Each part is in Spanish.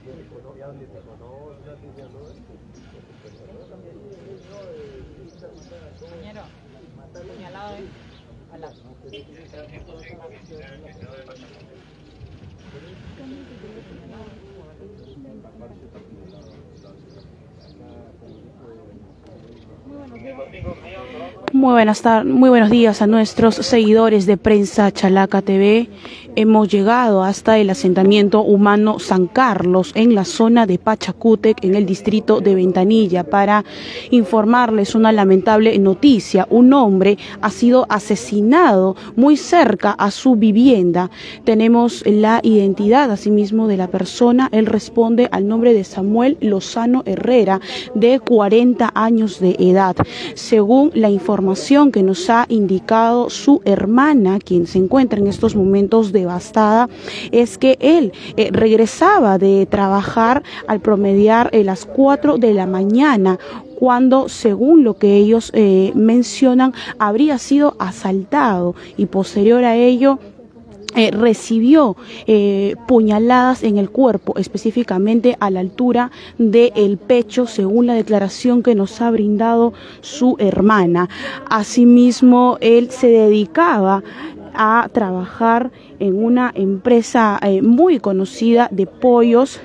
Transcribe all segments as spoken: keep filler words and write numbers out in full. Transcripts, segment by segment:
Compañero, puñalado, ¿eh? A la... Muy buenas tardes, muy buenos días a nuestros seguidores de Prensa Chalaca T V. Hemos llegado hasta el asentamiento humano San Carlos en la zona de Pachacútec, en el distrito de Ventanilla, para informarles una lamentable noticia. Un hombre ha sido asesinado muy cerca a su vivienda. Tenemos la identidad asimismo de la persona. Él responde al nombre de Samuel Lozano Herrera, de cuarenta años de edad. Según la información que nos ha indicado su hermana, quien se encuentra en estos momentos devastada, es que él eh, regresaba de trabajar al promediar eh, las cuatro de la mañana, cuando, según lo que ellos eh, mencionan, habría sido asaltado y posterior a ello Eh, recibió eh, puñaladas en el cuerpo, específicamente a la altura del pecho, según la declaración que nos ha brindado su hermana. Asimismo, él se dedicaba a trabajar en una empresa eh, muy conocida de pollos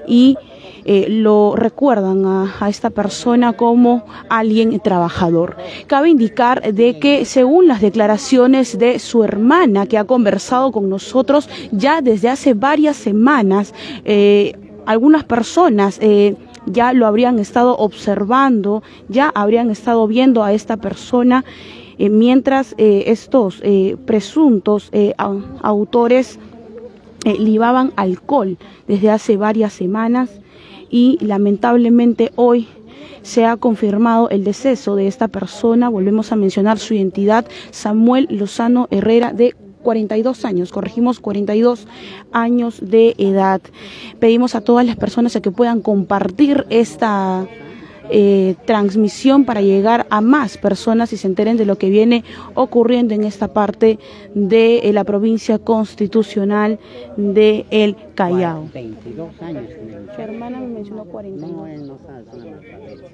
y Eh, lo recuerdan a, a esta persona como alguien trabajador. Cabe indicar de que, según las declaraciones de su hermana, que ha conversado con nosotros ya desde hace varias semanas, eh, algunas personas eh, ya lo habrían estado observando, ya habrían estado viendo a esta persona, eh, mientras eh, estos eh, presuntos eh, autores eh, libaban alcohol desde hace varias semanas. Y lamentablemente hoy se ha confirmado el deceso de esta persona. Volvemos a mencionar su identidad: Samuel Lozano Herrera, de cuarenta y dos años, corregimos, cuarenta y dos años de edad. Pedimos a todas las personas a que puedan compartir esta Eh, transmisión para llegar a más personas y se enteren de lo que viene ocurriendo en esta parte de eh, la provincia constitucional de El Callao. veintidós años. Su hermana me mencionó cuarenta. No, él no sabe, solamente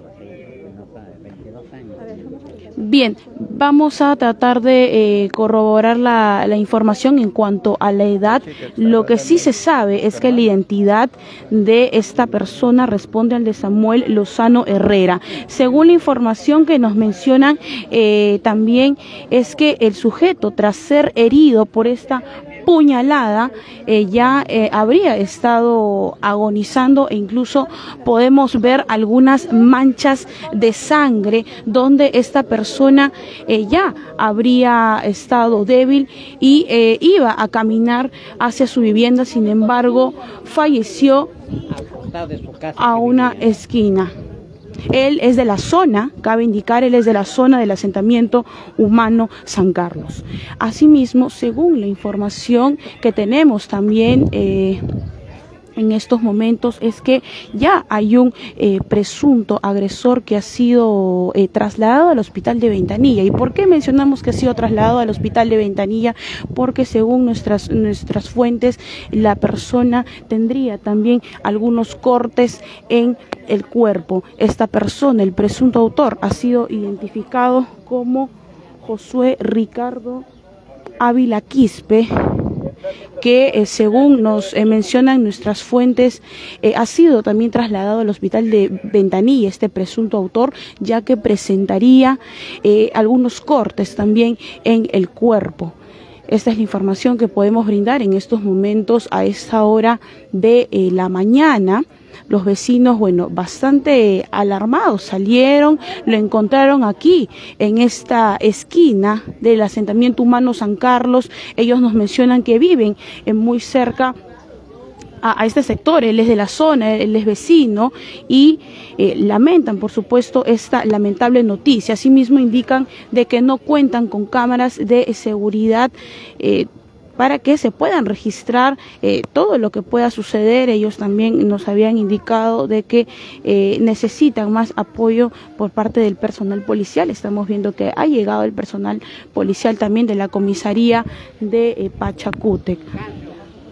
no sabe, veintidós años. Bien, vamos a tratar de eh, corroborar la, la información en cuanto a la edad. Lo que sí se sabe es que la identidad de esta persona responde al de Samuel Lozano Herrera. Según la información que nos mencionan, eh, también es que el sujeto, tras ser herido por esta puñalada, eh, ya eh, habría estado agonizando, e incluso podemos ver algunas manchas de sangre donde esta persona eh, ya habría estado débil y eh, iba a caminar hacia su vivienda. Sin embargo, falleció a una esquina. Él es de la zona, cabe indicar, él es de la zona del asentamiento humano San Carlos. Asimismo, según la información que tenemos también eh, en estos momentos, es que ya hay un eh, presunto agresor que ha sido eh, trasladado al hospital de Ventanilla. ¿Y por qué mencionamos que ha sido trasladado al hospital de Ventanilla? Porque según nuestras, nuestras fuentes, la persona tendría también algunos cortes en el cuerpo. Esta persona, el presunto autor, ha sido identificado como Josué Ricardo Ávila Quispe, que eh, según nos eh, mencionan nuestras fuentes, eh, ha sido también trasladado al hospital de Ventanilla, este presunto autor, ya que presentaría eh, algunos cortes también en el cuerpo. Esta es la información que podemos brindar en estos momentos a esta hora de eh, la mañana. Los vecinos, bueno, bastante alarmados, salieron, lo encontraron aquí, en esta esquina del asentamiento humano San Carlos. Ellos nos mencionan que viven en muy cerca a, a este sector. Él es de la zona, él es vecino y eh, lamentan, por supuesto, esta lamentable noticia. Asimismo, indican de que no cuentan con cámaras de seguridad eh, para que se puedan registrar eh, todo lo que pueda suceder. Ellos también nos habían indicado de que eh, necesitan más apoyo por parte del personal policial. Estamos viendo que ha llegado el personal policial también de la comisaría de eh, Pachacútec.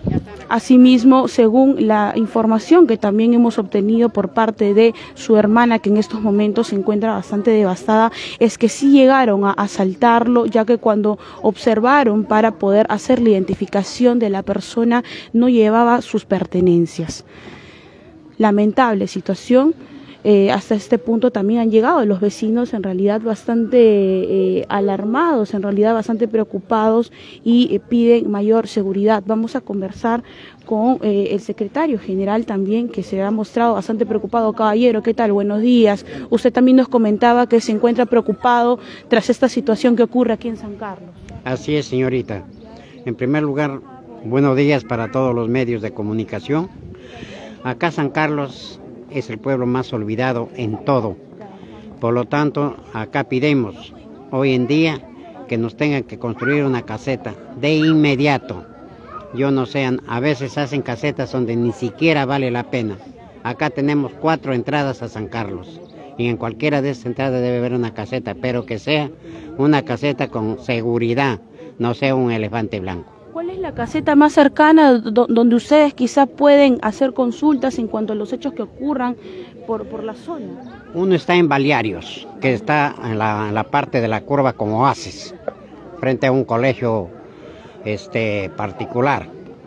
Asimismo, según la información que también hemos obtenido por parte de su hermana, que en estos momentos se encuentra bastante devastada, es que sí llegaron a asaltarlo, ya que cuando observaron para poder hacer la identificación de la persona no llevaba sus pertenencias. Lamentable situación. Eh, hasta este punto también han llegado los vecinos en realidad bastante eh, alarmados, en realidad bastante preocupados y eh, piden mayor seguridad. Vamos a conversar con eh, el secretario general también, que se ha mostrado bastante preocupado. Caballero, ¿qué tal? Buenos días. Usted también nos comentaba que se encuentra preocupado tras esta situación que ocurre aquí en San Carlos. Así es, señorita. En primer lugar, buenos días para todos los medios de comunicación. Acá San Carlos es el pueblo más olvidado en todo. Por lo tanto, acá pidemos hoy en día que nos tengan que construir una caseta de inmediato. Yo no sé, a veces hacen casetas donde ni siquiera vale la pena. Acá tenemos cuatro entradas a San Carlos y en cualquiera de esas entradas debe haber una caseta, pero que sea una caseta con seguridad, no sea un elefante blanco. ¿Cuál es la caseta más cercana do donde ustedes quizás pueden hacer consultas en cuanto a los hechos que ocurran por, por la zona? Uno está en Balearios, que está en la, en la parte de la curva como Oasis, frente a un colegio este, particular.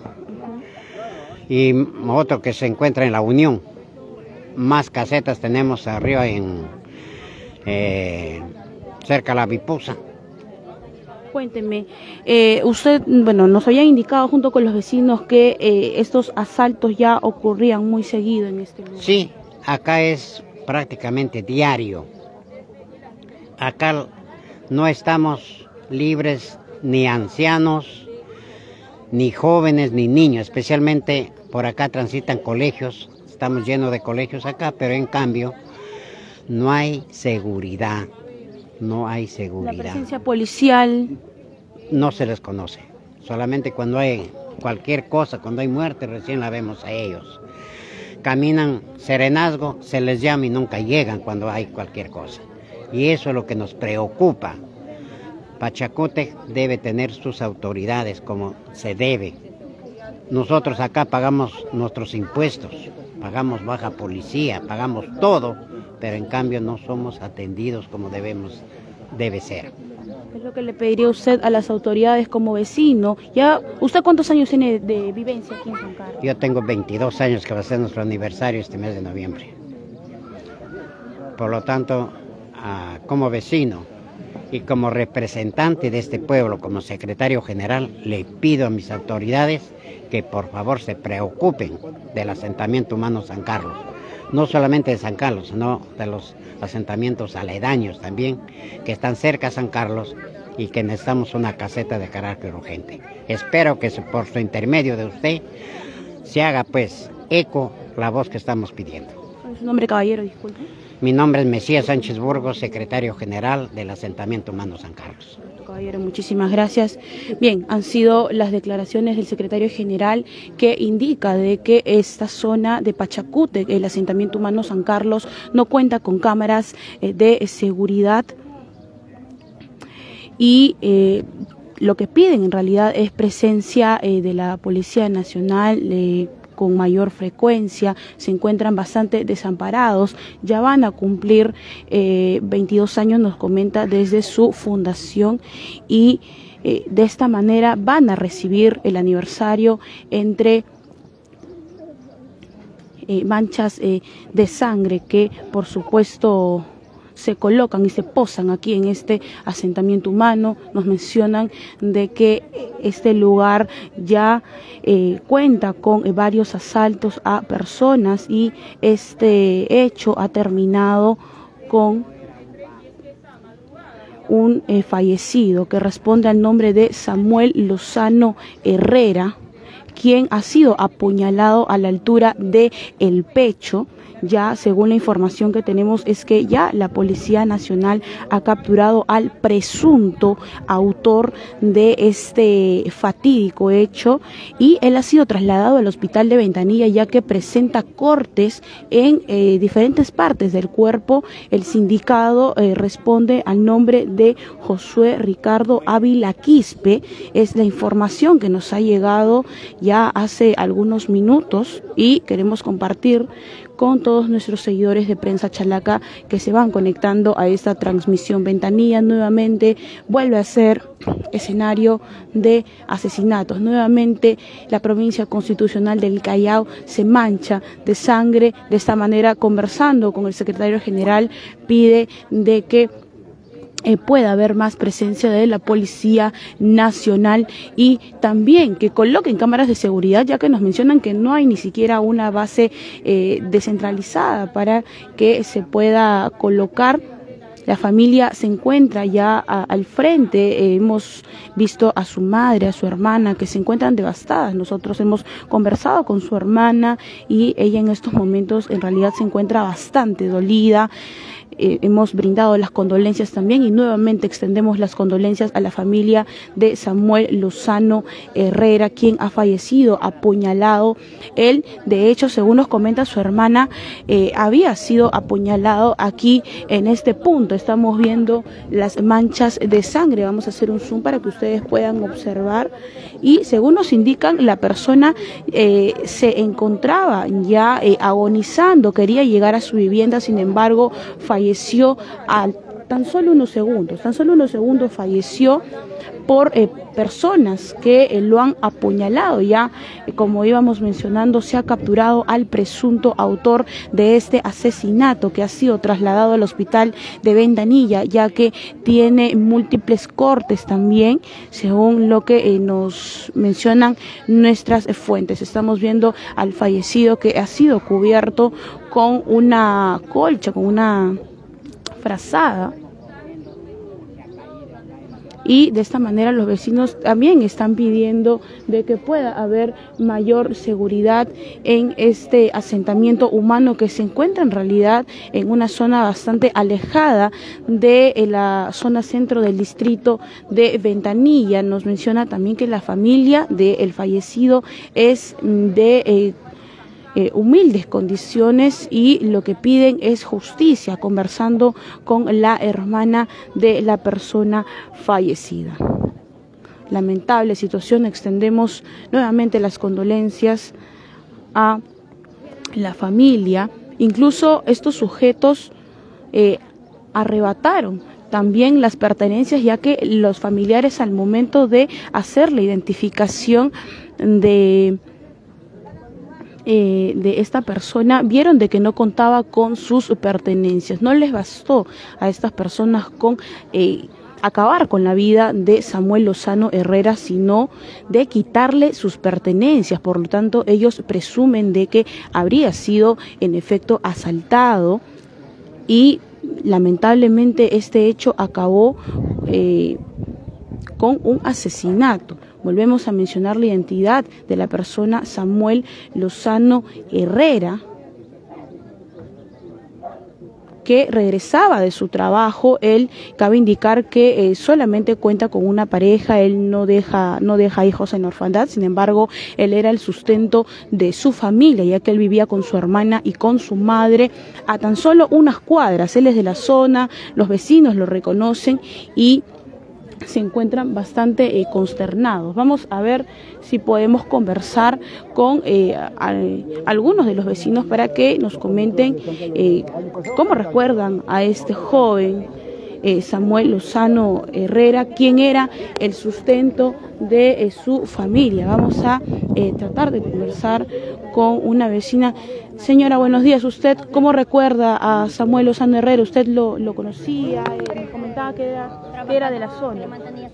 Y otro que se encuentra en La Unión. Más casetas tenemos arriba en eh, cerca de la Vipusa. Cuénteme, eh, usted, bueno, nos había indicado junto con los vecinos que eh, estos asaltos ya ocurrían muy seguido en este lugar. Sí, acá es prácticamente diario. Acá no estamos libres ni ancianos, ni jóvenes, ni niños, especialmente por acá transitan colegios, estamos llenos de colegios acá, pero en cambio no hay seguridad. No hay seguridad. La presencia policial no se les conoce. Solamente cuando hay cualquier cosa, cuando hay muerte, recién la vemos a ellos. Caminan serenazgo, se les llama y nunca llegan cuando hay cualquier cosa. Y eso es lo que nos preocupa. Pachacútec debe tener sus autoridades como se debe. Nosotros acá pagamos nuestros impuestos, pagamos baja policía, pagamos todo, pero en cambio no somos atendidos como debemos, debe ser. ¿Qué es lo que le pediría usted a las autoridades como vecino? Ya, ¿usted cuántos años tiene de vivencia aquí en San Carlos? Yo tengo veintidós años, que va a ser nuestro aniversario este mes de noviembre. Por lo tanto, uh, como vecino y como representante de este pueblo, como secretario general, le pido a mis autoridades que por favor se preocupen del asentamiento humano San Carlos. No solamente de San Carlos, sino de los asentamientos aledaños también, que están cerca a San Carlos y que necesitamos una caseta de carácter urgente. Espero que por su intermedio de usted se haga pues eco la voz que estamos pidiendo. ¿Cuál es su nombre, caballero? Disculpe. Mi nombre es Mesías Sánchez Burgos, secretario general del asentamiento humano San Carlos. Caballero, muchísimas gracias. Bien, han sido las declaraciones del secretario general que indica de que esta zona de Pachacútec, el asentamiento humano San Carlos, no cuenta con cámaras eh, de seguridad y eh, lo que piden en realidad es presencia eh, de la Policía Nacional eh, con mayor frecuencia. Se encuentran bastante desamparados, ya van a cumplir eh, veintidós años, nos comenta, desde su fundación, y eh, de esta manera van a recibir el aniversario entre eh, manchas eh, de sangre que por supuesto se colocan y se posan aquí en este asentamiento humano. Nos mencionan de que este lugar ya eh, cuenta con eh, varios asaltos a personas y este hecho ha terminado con un eh, fallecido que responde al nombre de Samuel Lozano Herrera, quien ha sido apuñalado a la altura de el pecho. Ya, según la información que tenemos, es que ya la Policía Nacional ha capturado al presunto autor de este fatídico hecho y él ha sido trasladado al hospital de Ventanilla, ya que presenta cortes en eh, diferentes partes del cuerpo. El sindicado eh, responde al nombre de Josué Ricardo Ávila Quispe. Es la información que nos ha llegado ya hace algunos minutos y queremos compartir con todos nuestros seguidores de Prensa Chalaca que se van conectando a esta transmisión. Ventanilla nuevamente vuelve a ser escenario de asesinatos. Nuevamente la provincia constitucional del Callao se mancha de sangre. De esta manera, conversando con el secretario general, pide de que Eh, pueda haber más presencia de la Policía Nacional y también que coloquen cámaras de seguridad, ya que nos mencionan que no hay ni siquiera una base eh, descentralizada para que se pueda colocar. La familia se encuentra ya a, al frente, eh, hemos visto a su madre, a su hermana, que se encuentran devastadas. Nosotros hemos conversado con su hermana y ella en estos momentos en realidad se encuentra bastante dolida. Eh, hemos brindado las condolencias también y nuevamente extendemos las condolencias a la familia de Samuel Lozano Herrera, quien ha fallecido apuñalado. Él, de hecho, según nos comenta su hermana, eh, había sido apuñalado aquí en este punto. Estamos viendo las manchas de sangre. Vamos a hacer un zoom para que ustedes puedan observar. Y según nos indican, la persona eh, se encontraba ya eh, agonizando, quería llegar a su vivienda, sin embargo, falleció. Falleció a tan solo unos segundos, tan solo unos segundos falleció por eh, personas que eh, lo han apuñalado. Ya, eh, como íbamos mencionando, se ha capturado al presunto autor de este asesinato, que ha sido trasladado al hospital de Ventanilla, ya que tiene múltiples cortes también, según lo que eh, nos mencionan nuestras eh, fuentes. Estamos viendo al fallecido que ha sido cubierto con una colcha, con una frazada, y de esta manera los vecinos también están pidiendo de que pueda haber mayor seguridad en este asentamiento humano que se encuentra en realidad en una zona bastante alejada de la zona centro del distrito de Ventanilla. Nos menciona también que la familia del fallecido es de eh, Eh, humildes condiciones y lo que piden es justicia, conversando con la hermana de la persona fallecida. Lamentable situación, extendemos nuevamente las condolencias a la familia. Incluso estos sujetos eh, arrebataron también las pertenencias, ya que los familiares, al momento de hacer la identificación de Eh, de esta persona, vieron de que no contaba con sus pertenencias. No les bastó a estas personas con eh, acabar con la vida de Samuel Lozano Herrera, sino de quitarle sus pertenencias. Por lo tanto, ellos presumen de que habría sido en efecto asaltado y lamentablemente este hecho acabó eh, con un asesinato. Volvemos a mencionar la identidad de la persona Samuel Lozano Herrera, que regresaba de su trabajo. Él, cabe indicar que eh, solamente cuenta con una pareja, él no deja, no deja hijos en orfandad. Sin embargo, él era el sustento de su familia, ya que él vivía con su hermana y con su madre a tan solo unas cuadras. Él es de la zona, los vecinos lo reconocen y se encuentran bastante eh, consternados. Vamos a ver si podemos conversar con eh, a, a, algunos de los vecinos para que nos comenten eh, cómo recuerdan a este joven eh, Samuel Lozano Herrera, quien era el sustento de eh, su familia. Vamos a eh, tratar de conversar con una vecina. Señora, buenos días. ¿Usted cómo recuerda a Samuel Lozano Herrera? ¿Usted lo, lo conocía? Eh, me comentaba que era, que era de la zona.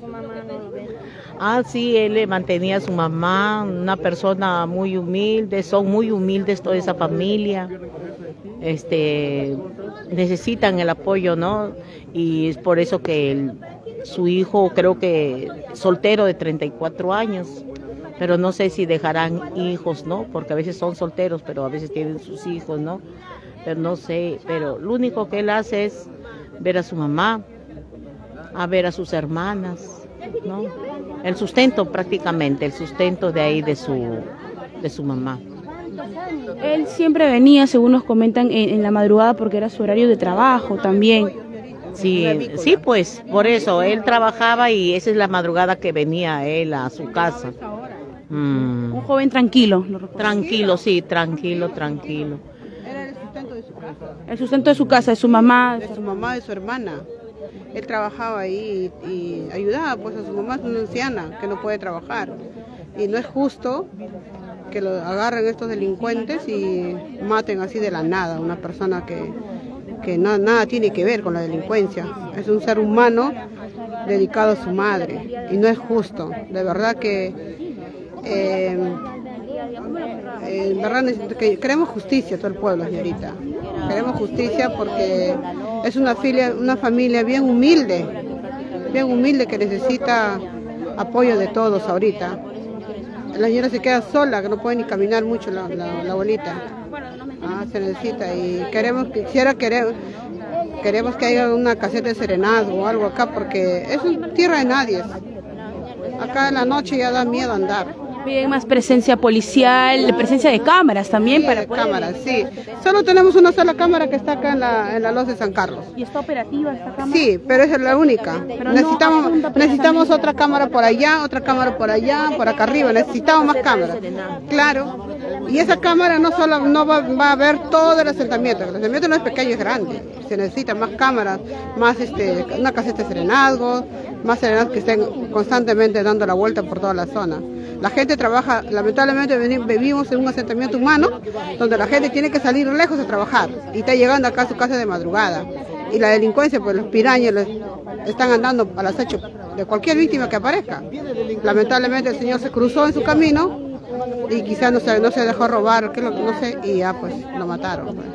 Ah, sí, él le mantenía a su mamá, una persona muy humilde, son muy humildes toda esa familia. Este, necesitan el apoyo, ¿no? Y es por eso que el, su hijo, creo que soltero de treinta y cuatro años, pero no sé si dejarán hijos, ¿no? Porque a veces son solteros, pero a veces tienen sus hijos, ¿no? Pero no sé, pero lo único que él hace es ver a su mamá, a ver a sus hermanas, ¿no? El sustento prácticamente, el sustento de ahí de su, de su mamá. Él siempre venía, según nos comentan, en, en la madrugada porque era su horario de trabajo también. Sí, sí, pues, por eso, él trabajaba y esa es la madrugada que venía él a su casa. Mm. Un joven tranquilo. ¿lo recuerda? Tranquilo, sí, tranquilo, tranquilo. Era el sustento de su casa. El sustento de su casa, de su mamá. De su mamá, de su hermana. Él trabajaba ahí y, y ayudaba pues a su mamá, es una anciana que no puede trabajar. Y no es justo que lo agarren estos delincuentes y maten así de la nada a una persona que, que no, nada tiene que ver con la delincuencia. Es un ser humano dedicado a su madre y no es justo. De verdad que, eh, eh, en verdad que queremos justicia todo el pueblo, señorita. Queremos justicia porque es una, filia, una familia bien humilde, bien humilde que necesita apoyo de todos ahorita. La señora se queda sola, que no puede ni caminar mucho la, la, la abuelita. Ah, se necesita y queremos, quisiera queremos, queremos que haya una caseta de serenazgo o algo acá porque es un tierra de nadie. Acá en la noche ya da miedo andar. Bien, más presencia policial, presencia de cámaras también Sí, para de poder... cámaras, sí. Solo tenemos una sola cámara que está acá en la, en la Loza de San Carlos. ¿Y está operativa esta cámara? Sí, pero esa es la única. Pero Necesitamos, no apunta necesitamos precisamente. otra cámara por allá, otra cámara por allá, por acá arriba. Necesitamos más cámaras. Claro. Y esa cámara no solo no va, va a ver todo el asentamiento. El asentamiento no es pequeño, es grande. Se necesitan más cámaras, más este, una caseta de serenazgos, más serenazgos que estén constantemente dando la vuelta por toda la zona. La gente trabaja, lamentablemente vivimos en un asentamiento humano donde la gente tiene que salir lejos a trabajar y está llegando acá a su casa de madrugada. Y la delincuencia, pues los pirañas les están andando al acecho de cualquier víctima que aparezca. Lamentablemente el señor se cruzó en su camino y quizás no se, no se dejó robar, que lo, no sé, y ya pues lo mataron. Pues.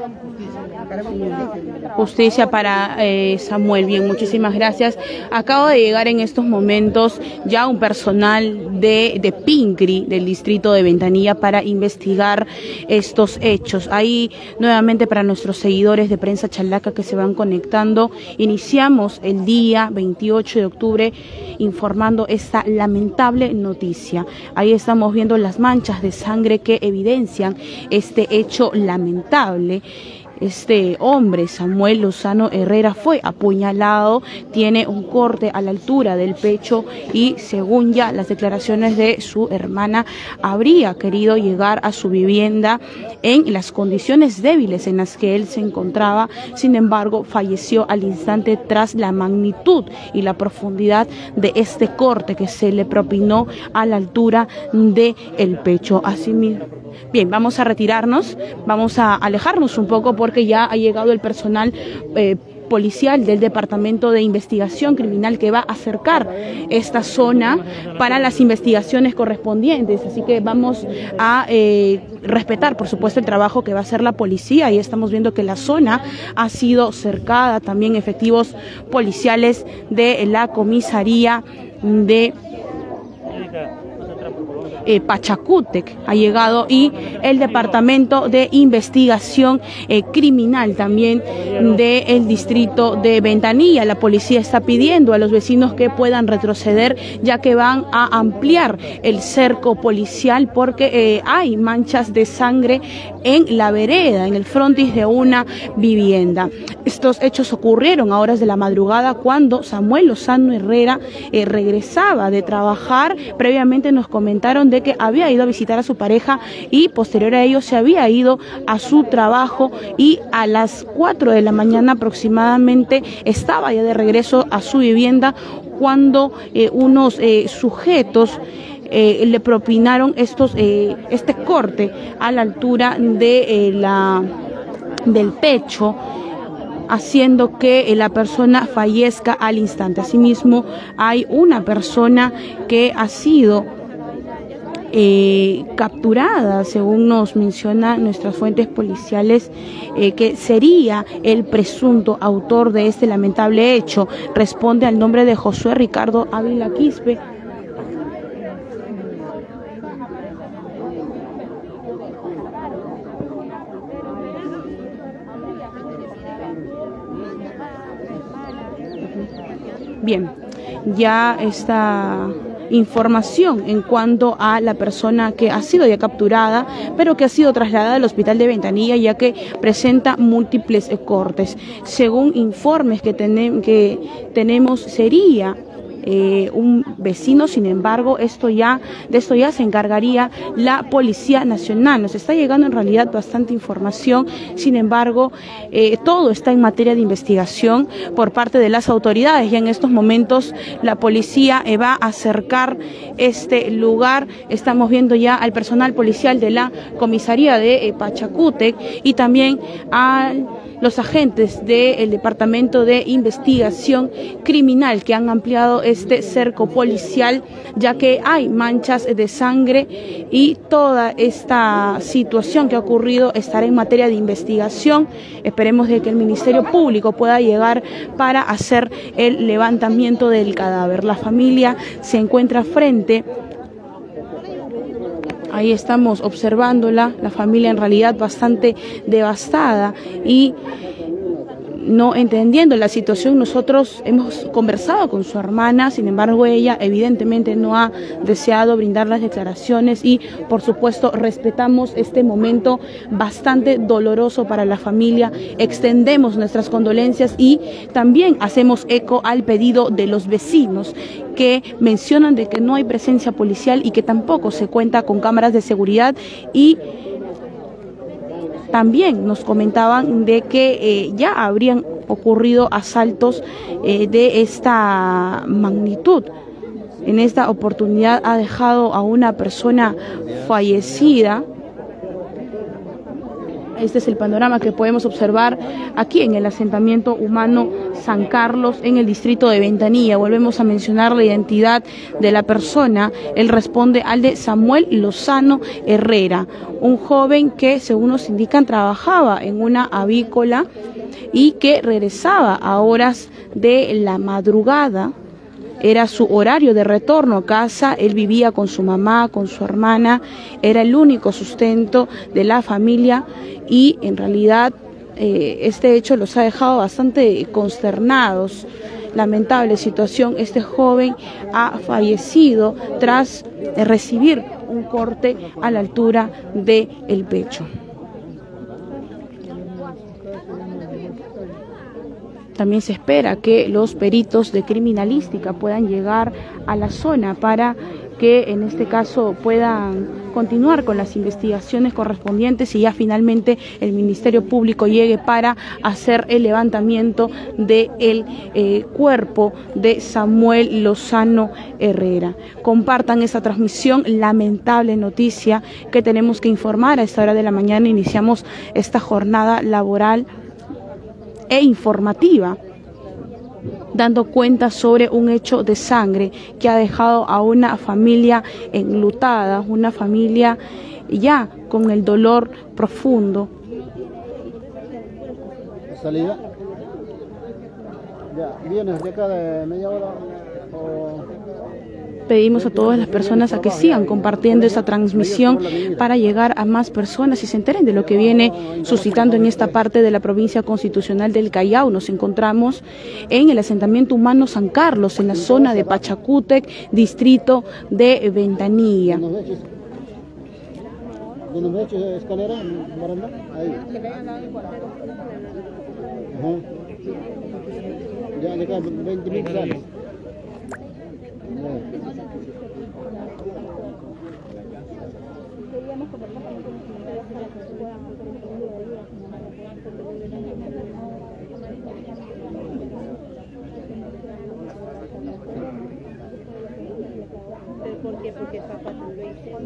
Justicia para eh, Samuel. Bien, muchísimas gracias. Acabo de llegar en estos momentos ya un personal de, de Pincri, del distrito de Ventanilla, para investigar estos hechos. Ahí, nuevamente, para nuestros seguidores de Prensa Chalaca que se van conectando, iniciamos el día veintiocho de octubre informando esta lamentable noticia. Ahí estamos viendo las manchas de sangre que evidencian este hecho lamentable. Este hombre, Samuel Lozano Herrera, fue apuñalado, tiene un corte a la altura del pecho y, según ya las declaraciones de su hermana, habría querido llegar a su vivienda en las condiciones débiles en las que él se encontraba. Sin embargo, falleció al instante tras la magnitud y la profundidad de este corte que se le propinó a la altura del pecho. Asimismo, bien, vamos a retirarnos, vamos a alejarnos un poco porque ya ha llegado el personal eh, policial del Departamento de Investigación Criminal que va a acercar esta zona para las investigaciones correspondientes. Así que vamos a eh, respetar, por supuesto, el trabajo que va a hacer la policía. Y estamos viendo que la zona ha sido cercada, también efectivos policiales de la comisaría de Eh, Pachacútec ha llegado y el Departamento de Investigación eh, Criminal también del distrito de Ventanilla. La policía está pidiendo a los vecinos que puedan retroceder, ya que van a ampliar el cerco policial porque eh, hay manchas de sangre en la vereda, en el frontis de una vivienda. Estos hechos ocurrieron a horas de la madrugada cuando Samuel Lozano Herrera eh, regresaba de trabajar. Previamente nos comentaron de que había ido a visitar a su pareja y posterior a ello se había ido a su trabajo, y a las cuatro de la mañana aproximadamente estaba ya de regreso a su vivienda cuando eh, unos eh, sujetos eh, le propinaron estos eh, este corte a la altura de eh, la del pecho, haciendo que la persona fallezca al instante. Asimismo, hay una persona que ha sido Eh, capturada, según nos mencionan nuestras fuentes policiales, eh, que sería el presunto autor de este lamentable hecho. Responde al nombre de Josué Ricardo Ávila Quispe. Bien, ya está información en cuanto a la persona que ha sido ya capturada, pero que ha sido trasladada al hospital de Ventanilla, ya que presenta múltiples cortes. Según informes que, tenem que tenemos, sería eh, un vecino. Sin embargo, esto ya, de esto ya se encargaría la Policía Nacional. Nos está llegando en realidad bastante información, sin embargo, eh, todo está en materia de investigación por parte de las autoridades. Ya en estos momentos la policía eh, va a acercar este lugar. Estamos viendo ya al personal policial de la comisaría de eh, Pachacútec y también a los agentes del Departamento de Investigación Criminal que han ampliado este cerco policial, ya que hay manchas de sangre y toda esta situación que ha ocurrido estará en materia de investigación. Esperemos de que el Ministerio Público pueda llegar para hacer el levantamiento del cadáver. La familia se encuentra frente. Ahí estamos observándola, la familia en realidad bastante devastada y no entendiendo la situación. Nosotros hemos conversado con su hermana, sin embargo ella evidentemente no ha deseado brindar las declaraciones y por supuesto respetamos este momento bastante doloroso para la familia, extendemos nuestras condolencias y también hacemos eco al pedido de los vecinos que mencionan de que no hay presencia policial y que tampoco se cuenta con cámaras de seguridad, y también nos comentaban de que eh, ya habrían ocurrido asaltos eh, de esta magnitud. En esta oportunidad ha dejado a una persona fallecida. Este es el panorama que podemos observar aquí en el asentamiento humano San Carlos, en el distrito de Ventanilla. Volvemos a mencionar la identidad de la persona. Él responde al de Samuel Lozano Herrera, un joven que, según nos indican, trabajaba en una avícola y que regresaba a horas de la madrugada. Era su horario de retorno a casa. Él vivía con su mamá, con su hermana, era el único sustento de la familia y en realidad eh, este hecho los ha dejado bastante consternados. Lamentable situación, este joven ha fallecido tras eh, recibir un corte a la altura del pecho. También se espera que los peritos de criminalística puedan llegar a la zona para que en este caso puedan continuar con las investigaciones correspondientes y ya finalmente el Ministerio Público llegue para hacer el levantamiento del eh, cuerpo de Samuel Lozano Herrera. Compartan esta transmisión, lamentable noticia que tenemos que informar. A esta hora de la mañana iniciamos esta jornada laboral e informativa, dando cuenta sobre un hecho de sangre que ha dejado a una familia enlutada, una familia ya con el dolor profundo. ¿Salida? Ya, ¿vienes de acá de media hora o...? Pedimos a todas las personas a que sigan compartiendo esta transmisión para llegar a más personas y se enteren de lo que viene suscitando en esta parte de la provincia constitucional del Callao. Nos encontramos en el asentamiento humano San Carlos, en la zona de Pachacútec, distrito de Ventanilla. ¿Dónde me he hecho escalera? ¿Baranda? Ahí. Ajá. Ya, de acá, veinte mil sales. ¿Por qué? Porque papá no lo hizo.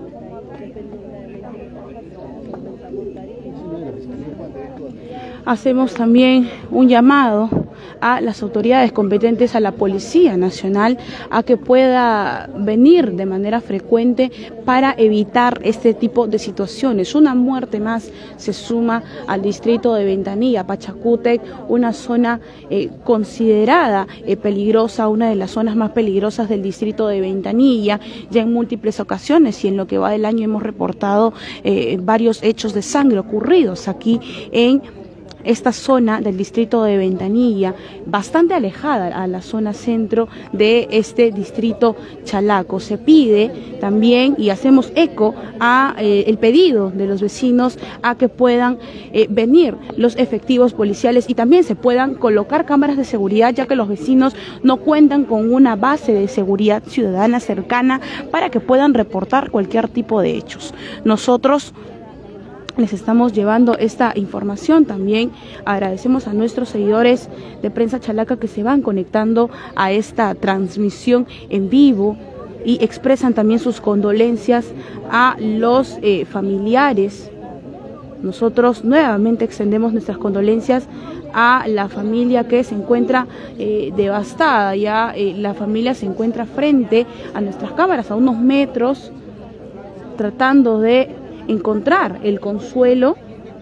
Hacemos también un llamado a las autoridades competentes, a la Policía Nacional, a que pueda venir de manera frecuente para evitar este tipo de situaciones. Una muerte más se suma al distrito de Ventanilla, Pachacútec, una zona eh, considerada eh, peligrosa, una de las zonas más peligrosas del distrito de Ventanilla. Ya en múltiples ocasiones y en lo que va del año hemos reportado eh, varios hechos de sangre ocurridos aquí en esta zona del distrito de Ventanilla, bastante alejada a la zona centro de este distrito chalaco. Se pide también y hacemos eco a eh, el pedido de los vecinos a que puedan eh, venir los efectivos policiales y también se puedan colocar cámaras de seguridad, ya que los vecinos no cuentan con una base de seguridad ciudadana cercana para que puedan reportar cualquier tipo de hechos. Nosotros les estamos llevando esta información. También agradecemos a nuestros seguidores de Prensa Chalaca que se van conectando a esta transmisión en vivo y expresan también sus condolencias a los eh, familiares. Nosotros nuevamente extendemos nuestras condolencias a la familia que se encuentra eh, devastada. Ya eh, la familia se encuentra frente a nuestras cámaras a unos metros, tratando de encontrar el consuelo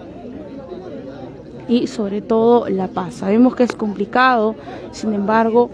y sobre todo la paz. Sabemos que es complicado, sin embargo,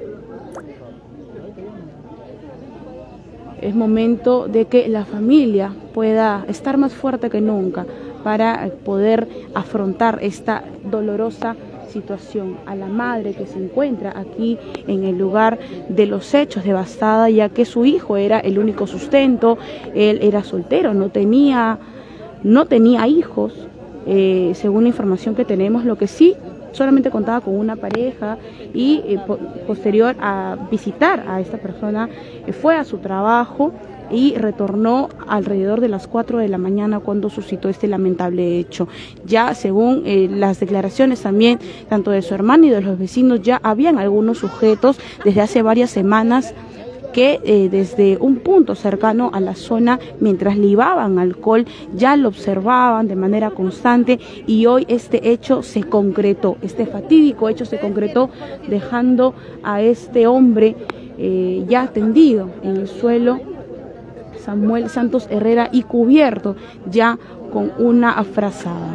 es momento de que la familia pueda estar más fuerte que nunca para poder afrontar esta dolorosa situación. A la madre que se encuentra aquí en el lugar de los hechos, devastada, ya que su hijo era el único sustento, él era soltero, no tenía, no tenía hijos, eh, según la información que tenemos. Lo que sí, solamente contaba con una pareja y eh, po posterior a visitar a esta persona, eh, fue a su trabajo y retornó alrededor de las cuatro de la mañana cuando suscitó este lamentable hecho. Ya según eh, las declaraciones también, tanto de su hermano y de los vecinos, ya habían algunos sujetos desde hace varias semanas que eh, desde un punto cercano a la zona, mientras libaban alcohol, ya lo observaban de manera constante, y hoy este hecho se concretó, este fatídico hecho se concretó, dejando a este hombre eh, ya tendido en el suelo, Samuel Santos Herrera, y cubierto ya con una frazada.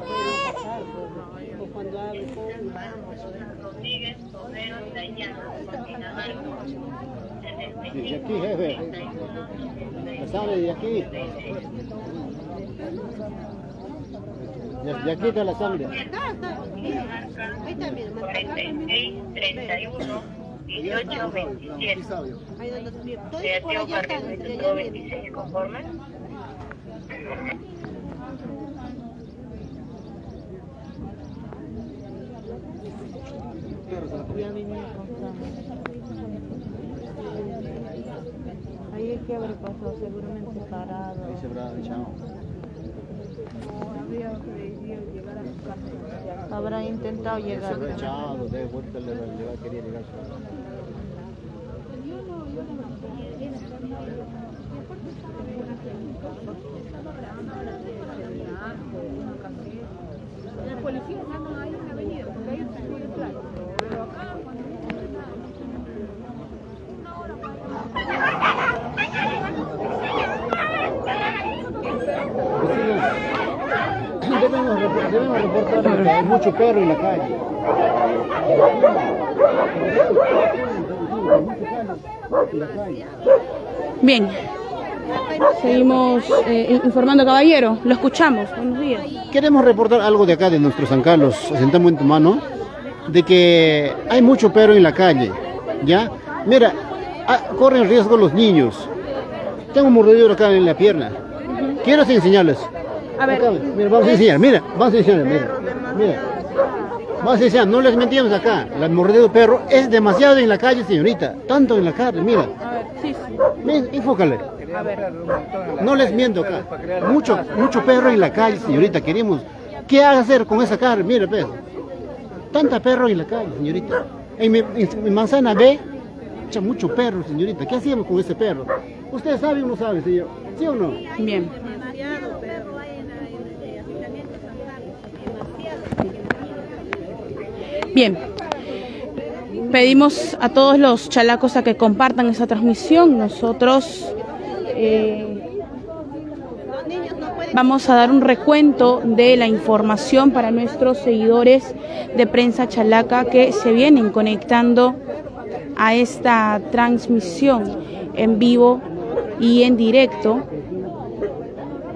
Desde aquí, jefe. La sangre de aquí. Desde aquí está la sangre. cuarenta y seis, treinta y uno, dieciocho, veintisiete. Creativo Carrillo veintiséis, ¿conforme? Ahí es que habrá pasado, seguramente parado. Ahí se habrá echado. Habrá intentado Se llegar. habrá echado, de vuelta le va a querer llegar. La policía está ahí en la avenida, porque ahí se puede entrar. Pero acá, cuando Debemos, debemos reportar que hay mucho perro en la calle. Bien, seguimos eh, informando, caballero, lo escuchamos. Buenos días. Queremos reportar algo de acá, de nuestro San Carlos, asentamos en tu mano, de que hay mucho perro en la calle, ¿ya? Mira, ah, corren riesgo los niños. Tengo un mordedor acá en la pierna. Quiero enseñarles. A ver, Acá, mira, vamos a enseñar, mira, vamos a enseñar, mira, mira. Vamos a enseñar, no les mentimos acá. La mordedor de perro es demasiado en la calle, señorita. Tanto en la calle, mira. a ver, sí, sí. Ven, enfócale. A ver. No les miento acá. Mucho, mucho perro en la calle, señorita. Queremos. ¿Qué hacer con esa carne? Mira, pues. Tanta perro en la calle, señorita. En mi, en mi manzana ve, echa mucho perro, señorita. ¿Qué hacemos con ese perro? ¿Usted sabe o no sabe, señor? ¿Sí o no? Bien. Bien. Pedimos a todos los chalacos a que compartan esta transmisión. Nosotros eh, vamos a dar un recuento de la información para nuestros seguidores de Prensa Chalaca que se vienen conectando a esta transmisión en vivo y en directo.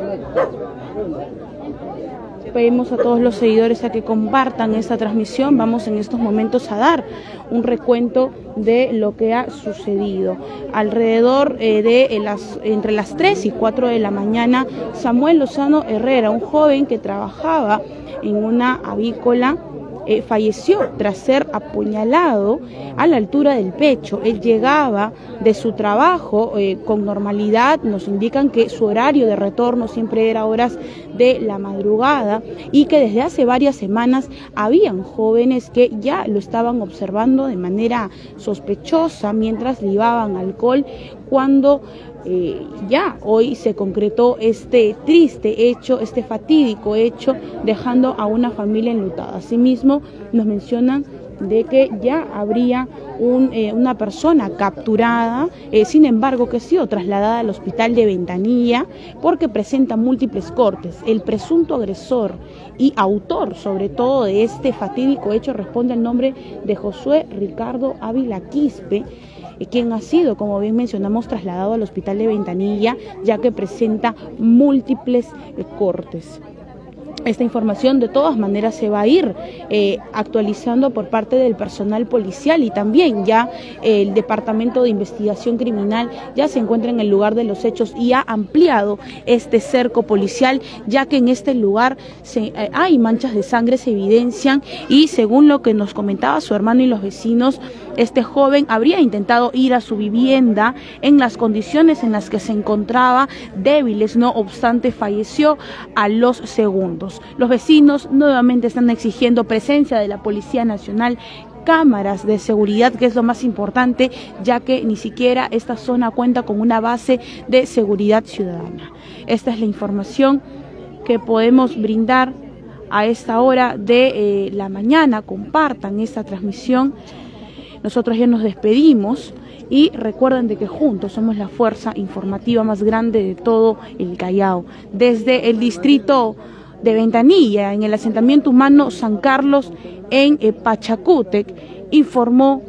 Pedimos a todos los seguidores a que compartan esta transmisión. Vamos en estos momentos a dar un recuento de lo que ha sucedido. Alrededor eh, de las, entre las tres y cuatro de la mañana, Samuel Lozano Herrera, un joven que trabajaba en una avícola, Eh, falleció tras ser apuñalado a la altura del pecho. Él llegaba de su trabajo eh, con normalidad. Nos indican que su horario de retorno siempre era horas de la madrugada y que desde hace varias semanas habían jóvenes que ya lo estaban observando de manera sospechosa mientras libaban alcohol, cuando Eh, ya hoy se concretó este triste hecho, este fatídico hecho, dejando a una familia enlutada. Asimismo, nos mencionan de que ya habría un, eh, una persona capturada, eh, sin embargo que ha sido trasladada al hospital de Ventanilla porque presenta múltiples cortes. El presunto agresor y autor sobre todo de este fatídico hecho responde al nombre de Josué Ricardo Ávila Quispe, quien ha sido, como bien mencionamos, trasladado al hospital de Ventanilla, ya que presenta múltiples eh, cortes. Esta información de todas maneras se va a ir eh, actualizando por parte del personal policial, y también ya eh, el Departamento de Investigación Criminal ya se encuentra en el lugar de los hechos y ha ampliado este cerco policial, ya que en este lugar se, eh, hay manchas de sangre, se evidencian, y según lo que nos comentaba su hermano y los vecinos, este joven habría intentado ir a su vivienda en las condiciones en las que se encontraba, débiles, no obstante falleció a los segundos. Los vecinos nuevamente están exigiendo presencia de la Policía Nacional, cámaras de seguridad, que es lo más importante, ya que ni siquiera esta zona cuenta con una base de seguridad ciudadana. Esta es la información que podemos brindar a esta hora de eh, la mañana. Compartan esta transmisión. Nosotros ya nos despedimos y recuerden de que juntos somos la fuerza informativa más grande de todo el Callao. Desde el distrito de Ventanilla, en el asentamiento humano San Carlos, en eh, Pachacútec, informó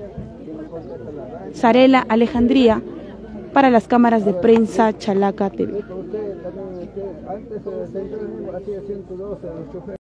Sarela Alejandría para las cámaras de prensa Chalaca T V.